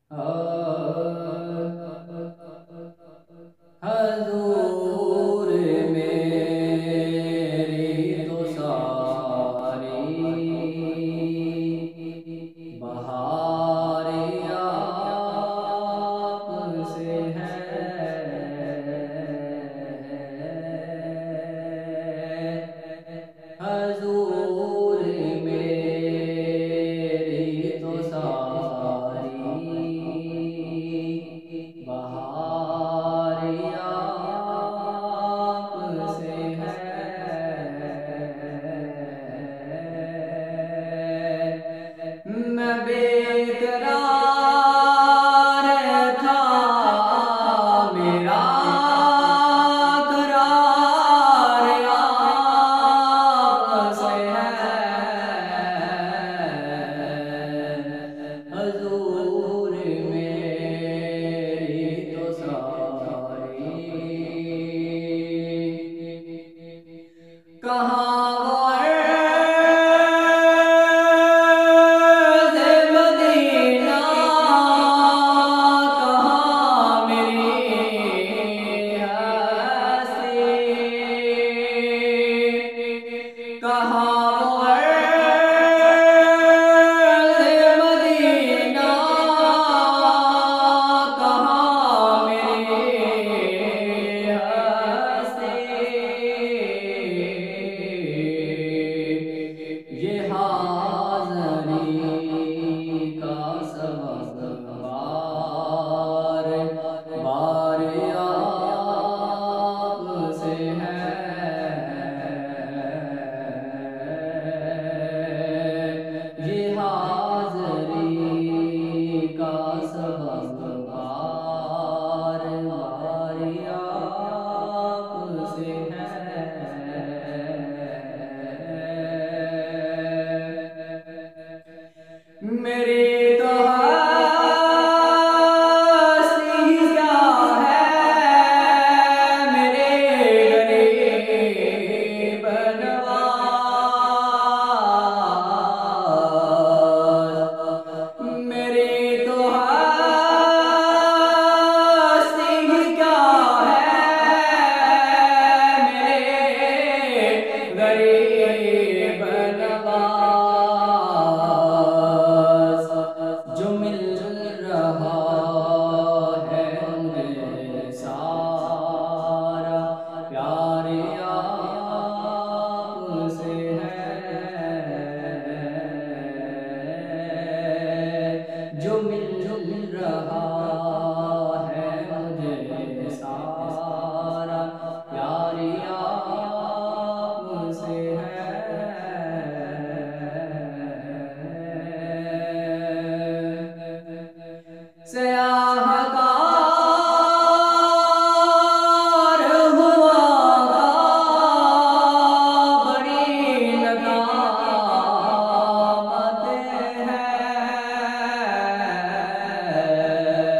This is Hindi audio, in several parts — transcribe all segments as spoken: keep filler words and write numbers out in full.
हजूर मेरी तो सारी बहारें आपसे हैं। हजूर मेरी तो सारी बहारें आपसे हैं। मैं बेकरार था, मेरा करार आपसे है। हजूर मेरी तो सारी कहाँ वो अर्ज़ मदीना, कहाँ मेरी हस्ती, कहाँ वो अर्ज़ मदीना, कहाँ मेरी हस्ती। ये हाज़री का सबब बार बार आपसे है। ये हाज़री का सबब बार बार आपसे है। मेरी तो हस्ती क्या है, मेरे गरीब नवाज। मेरी तो हस्ती क्या है, मेरे गरीब नवाज। जो मिल रहा है मुझे सारा प्यार आपसे है। जो मिल रहा है मुझे सारा प्यार आपसे है। स्याहकार हुआ का बड़ी नदामत है।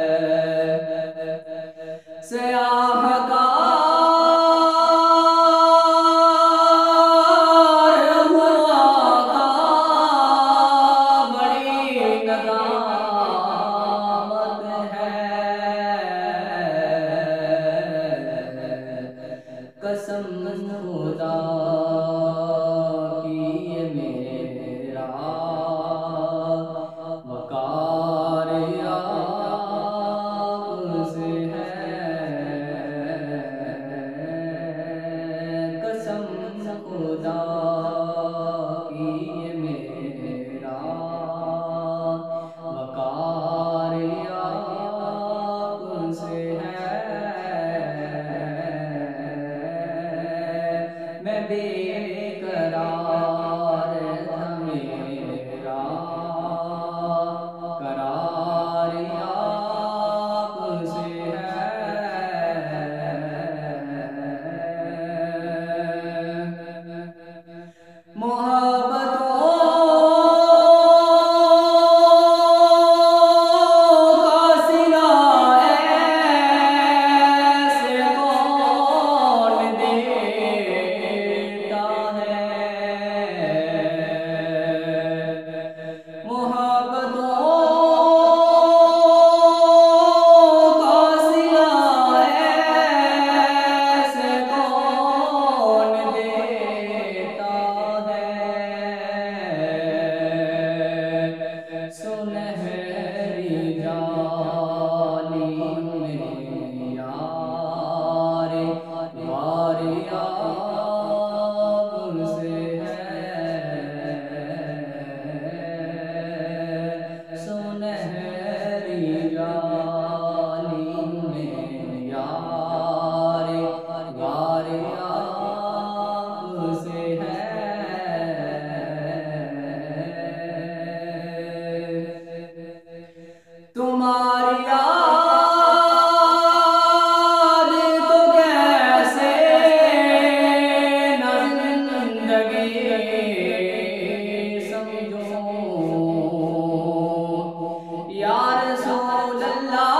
तुम्हारी याद को कैसे न जिंदगी समझो या रसूल अल्लाह।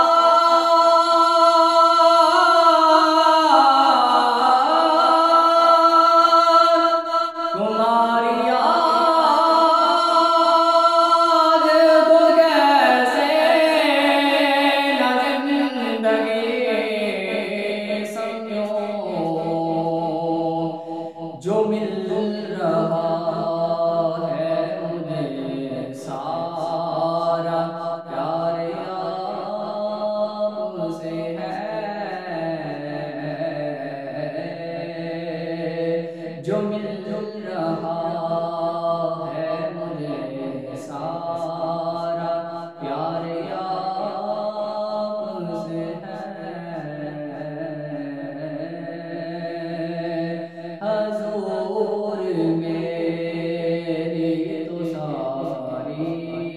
जो मिल रहा है मुझे सारा प्यार आपसे है। जो मिल रहा है मुझे सारा प्यार आपसे है। हजूर मेरी तो सारी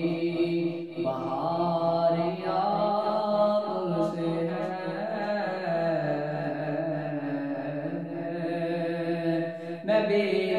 बहार आपसे है। मैं